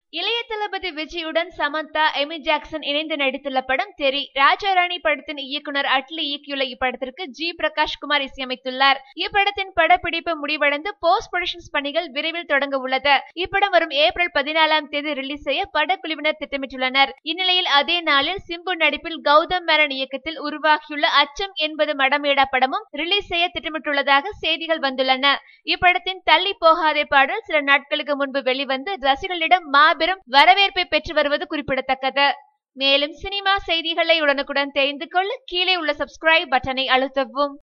இளைய தளபதி விஜயுடன் சமந்தா, எமி ஜாக்சன் இணைந்து நடித்துள்ள படம் தெறி. ராஜாராணி படத்தின் இயக்குனர் அட்லி இயக்கியுள்ள இப்படத்திற்கு ஜி பிரகாஷ் குமார் இசையமைத்துள்ளார். இப்படத்தின் படப்பிடிப்பு முடிவடைந்து போஸ்ட் ப்ரொடக்ஷன் பணிகள் விரைவில் தொடங்க உள்ளது. இப்படம் வரும் ஏப்ரல் 14ஆம் தேதி ரிலீஸ் செய்ய படக்குழுவினர் திட்டமிட்டுள்ளனர். இந்நிலையில் அதே நாளில் சிம்பு நடிப்பில் கௌதம் மேனன் இயக்கத்தில் உருவாகியுள்ள அச்சம் என்பது மடமேடா படமும் ரிலீஸ் செய்ய திட்டமிட்டுள்ளதாக செய்திகள் வந்துள்ளன. இப்படத்தின் தள்ளி போகாதே பாடல் சில நாட்களுக்கு முன்பு வெளிவந்து ரசிகர்களிடம் மாபெரும் வரவேற்பை பெற்று வருவது குறிப்பிடத்தக்கது. மேலும் சினிமா செய்திகளை உடனுக்குடன் தெரிந்து கொள்ள கீழே உள்ள சப்ஸ்கிரைப் பட்டனை அழுத்தவும்.